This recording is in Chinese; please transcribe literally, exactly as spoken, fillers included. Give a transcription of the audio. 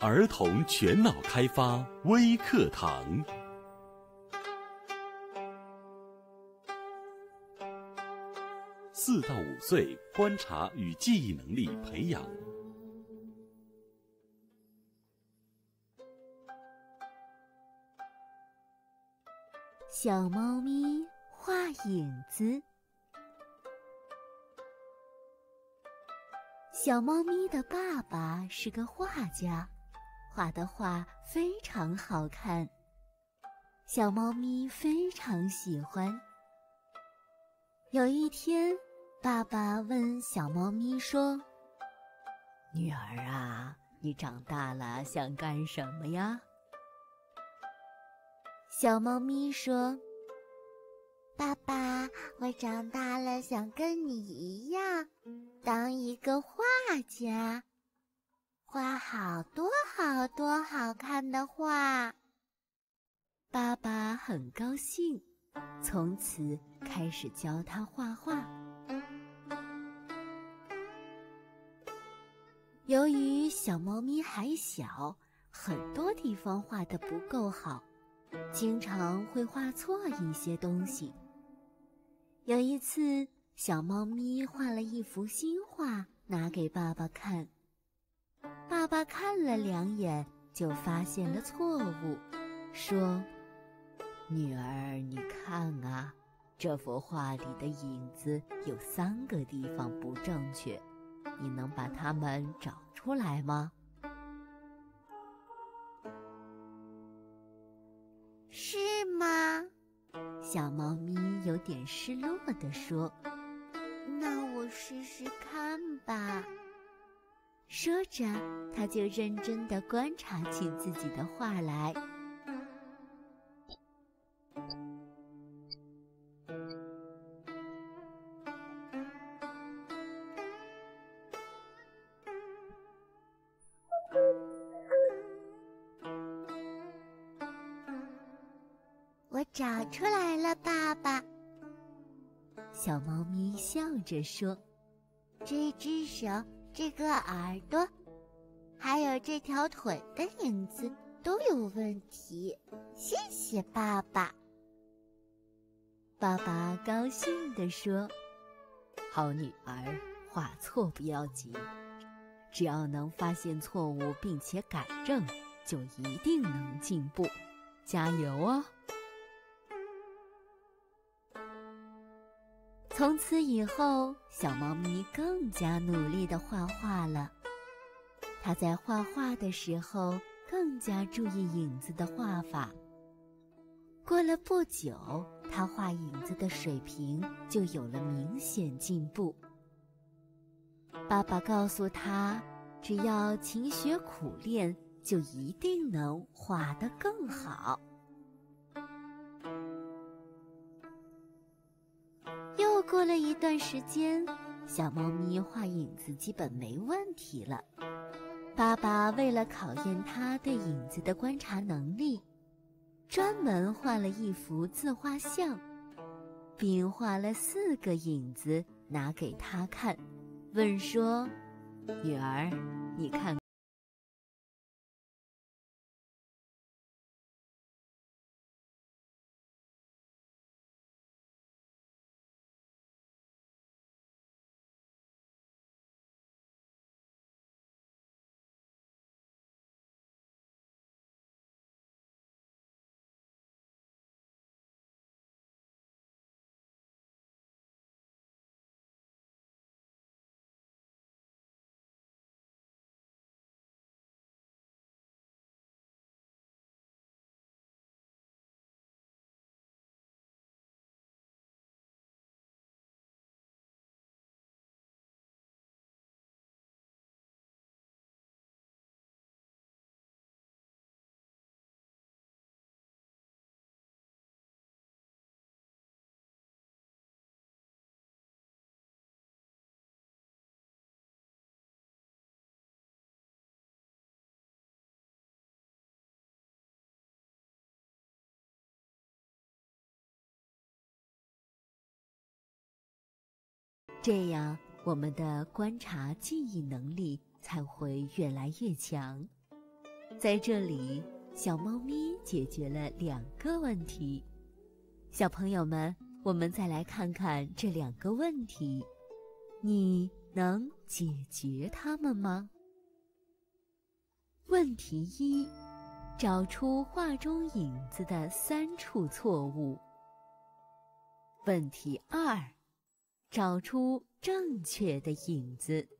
儿童全脑开发微课堂。四到五岁观察与记忆能力培养。 小猫咪画影子。小猫咪的爸爸是个画家，画的画非常好看，小猫咪非常喜欢。有一天，爸爸问小猫咪说：“女儿啊，你长大了想干什么呀？”小猫咪说：“ 爸爸，我长大了想跟你一样，当一个画家，画好多好多好看的画。” 爸爸很高兴，从此开始教他画画。由于小猫咪还小，很多地方画得不够好，经常会画错一些东西。有一次，小猫咪画了一幅新画，拿给爸爸看。爸爸看了两眼，就发现了错误，说：“女儿，你看啊，这幅画里的影子有三个地方不正确，你能把它们找出来吗？” 是吗？ 小猫咪有点失落地说：“ 那我试试看吧。” 说着，他就认真地观察起自己的画来。 我找出来了，爸爸。 小猫咪笑着说：“ 这只手，这个耳朵，还有这条腿的影子都有问题，谢谢爸爸。” 爸爸高兴地说：“好女儿，画错不要紧，只要能发现错误并且改正，就一定能进步，加油哦！”从此以后，小猫咪更加努力地画画了。它在画画的时候更加注意影子的画法。过了不久，它画影子的水平就有了明显进步。爸爸告诉他，只要勤学苦练，就一定能画得更好。又过了一段时间，小猫咪画影子基本没问题了。爸爸为了考验它对影子的观察能力，专门画了一幅自画像，并画了四个影子拿给他看，问说：“女儿，你看。”这样，我们的观察记忆能力才会越来越强。 在这里，小猫咪解决了两个问题。小朋友们，我们再来看看这两个问题，你能解决它们吗？问题一，找出画中影子的三处错误。问题二，找出正确的影子。